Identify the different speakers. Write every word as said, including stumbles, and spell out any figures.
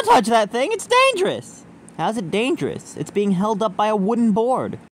Speaker 1: touch that thing! It's dangerous! How's it dangerous? It's being held up by a wooden board.